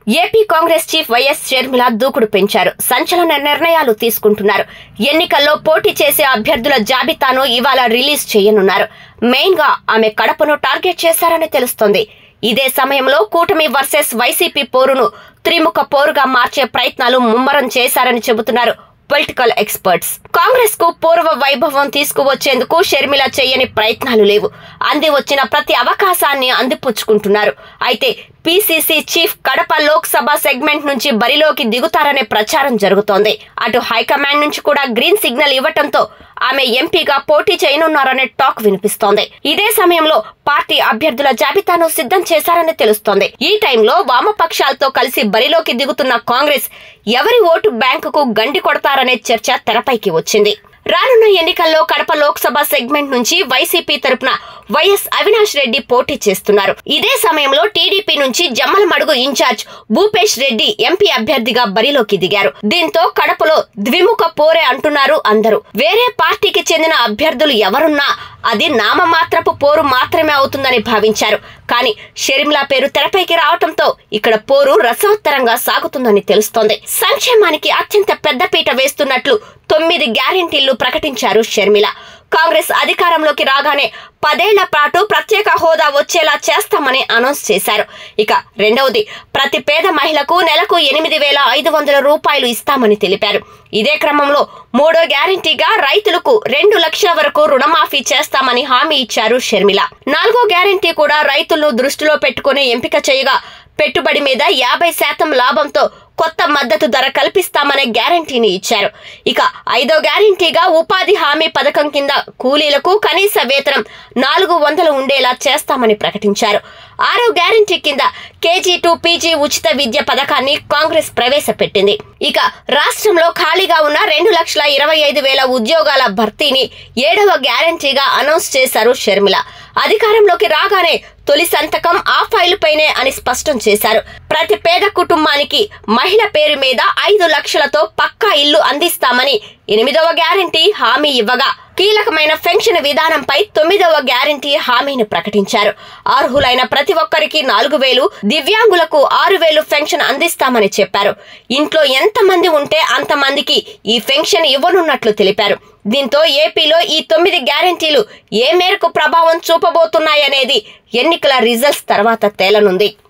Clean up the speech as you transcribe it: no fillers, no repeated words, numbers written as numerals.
AP Congress chief YS Sharmila దూకుడు పెంచారు. సంచలన నిర్ణయాలు తీసుకుంటున్నారు. ఎన్నికల్లో పోటీ చేసే అభ్యర్థుల జాబితాను ఇవాళ రిలీజ్ చేయనున్నారు. మెయిన్ గా ఆమె కడపను టార్గెట్ చేశారని తెలుస్తోంది. ఇదే సమయంలో కూటమి వర్సెస్ వైసీపీ పోరును త్రిముఖ పోరుగా మార్చే ప్రయత్నాలు ముమ్మరం చేశారని చెబుతున్నారు పొలిటికల్ ఎక్స్పర్ట్స్. కాంగ్రెస్ కు పూర్వ వైభవం తీసుకువచ్చేందుకు షర్మిల చేయని ప్రయత్నాలు లేవు. అంది వచ్చిన ప్రతి అవకాశాన్ని అందిపుచ్చుకుంటున్నారు. అయితే PCC chief Kadapa Lok Sabha segment నుంచి బరిలోకి దిగుతారనే ప్రచారం జరుగుతోంది. అటు హైకమాండ్ నుంచి కూడా గ్రీన్ సిగ్నల్ ఇవ్వటంతో ఆమె ఎంపీగా పోటీ చేయనున్నారనే టాక్ వినిపిస్తోంది. ఇదే సమయంలో పార్టీ అభ్యర్థుల జాబితాను సిద్ధం చేశారని తెలుస్తోంది. ఈ టైంలో వామపక్షాలతో కలిసి బరిలోకి దిగుతున్న కాంగ్రెస్ ఎవరి ఓటు బ్యాంకుకు గండి కొడతారనే చర్చ తెరపైకి వచ్చింది. రానున్న ఎన్నికల్లో కడప లోక్సభ సెగ్మెంట్ నుంచి వైసీపీ తరపున వైఎస్ అవినాష్ రెడ్డి పోటీ చేస్తున్నారు. ఇదే సమయంలో టీడీపీ నుంచి జమ్మలమడుగు ఇన్ఛార్జ్ భూపేష్ రెడ్డి ఎంపీ అభ్యర్థిగా బరిలోకి దిగారు. దీంతో కడపలో ద్విముఖ పోరే అంటున్నారు అందరూ. వేరే పార్టీకి చెందిన అభ్యర్థులు ఎవరున్నా అది నామమాత్రపు పోరు మాత్రమే అవుతుందని భావించారు. కానీ షర్మిల పేరు తెరపైకి రావడంతో ఇక్కడ పోరు రసవత్తరంగా సాగుతుందని తెలుస్తోంది. సంక్షేమానికి అత్యంత పెద్దపీట వేస్తున్నట్లు 9 గ్యారెంటీలు ప్రకటించారు షర్మిల. కాంగ్రెస్ అధికారంలోకి రాగానే 10 ఏళ్ల పాటు ప్రత్యేక హోదా వచ్చేలా చేస్తామని అనౌన్స్ చేశారు. ఇక రెండవది, ప్రతి పేద మహిళకు నెలకు 8,500 రూపాయలు ఇస్తామని తెలిపారు. ఇదే క్రమంలో మూడో గ్యారెంటీగా రైతులకు 2 లక్షల వరకు రుణమాఫీ చేస్తామని హామీ ఇచ్చారు షర్మిల. 4వ గ్యారెంటీ కూడా రైతులను దృష్టిలో పెట్టుకుని ఎంపిక చేయగా పెట్టుబడి మీద 50% లాభంతో కొత్త మద్దతు ధర కల్పిస్తామనే గ్యారెంటీని ఇచ్చారు. ఇక 5వ గ్యారెంటీగా ఉపాధి హామీ పథకం కింద కూలీలకు కనీస వేతనం 400 ఉండేలా చేస్తామని ప్రకటించారు. 6వ గ్యారెంటీ కింద KG to PG ఉచిత విద్య పథకాన్ని కాంగ్రెస్ ప్రవేశపెట్టింది. ఇక రాష్ట్రంలో ఖాళీగా ఉన్న 2,25,000 ఉద్యోగాల భర్తీని 7వ గ్యారెంటీగా అనౌన్స్ చేశారు షర్మిల. అధికారంలోకి రాగానే తొలి సంతకం ఆ ఫైలు పైనే అని స్పష్టం చేశారు. ప్రతి పేద కుటుంబానికి మహిళ పేరు మీద 5 లక్షలతో పక్కా ఇల్లు అందిస్తామని 8వ గ్యారెంటీ హామీ ఇవ్వగా కీలకమైన పెన్షన్ విధానంపై 9వ గ్యారెంటీ హామీని ప్రకటించారు. అర్హులైన ప్రతి ఒక్కరికి 4,000, దివ్యాంగులకు 6,000 పెన్షన్ అందిస్తామని చెప్పారు. ఇంట్లో ఎంతమంది ఉంటే అంతమందికి ఈ పెన్షన్ ఇవ్వనున్నట్లు తెలిపారు. దీంతో ఏపీలో ఈ 9 గ్యారెంటీలు ఏ మేరకు ప్రభావం చూపబోతున్నాయనేది ఎన్నికల రిజల్ట్స్ తర్వాత తేలనుంది.